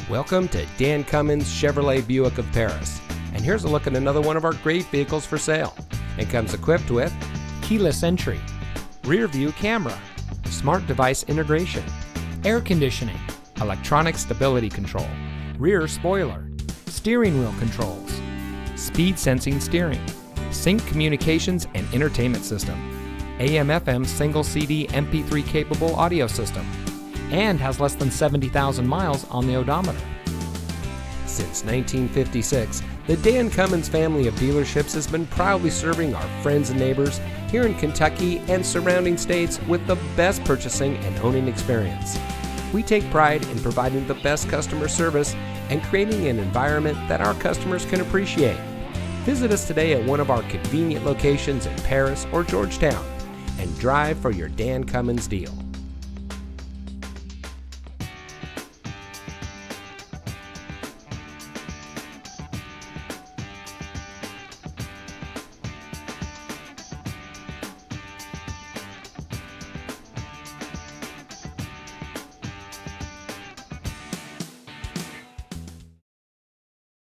Welcome to Dan Cummins Chevrolet Buick of Paris. And here's a look at another one of our great vehicles for sale. It comes equipped with keyless entry, rear view camera, smart device integration, air conditioning, electronic stability control, rear spoiler, steering wheel controls, speed sensing steering, sync communications and entertainment system, AM/FM single CD MP3 capable audio system, and has less than 70,000 miles on the odometer. Since 1956, the Dan Cummins family of dealerships has been proudly serving our friends and neighbors here in Kentucky and surrounding states with the best purchasing and owning experience. We take pride in providing the best customer service and creating an environment that our customers can appreciate. Visit us today at one of our convenient locations in Paris or Georgetown and drive for your Dan Cummins deal.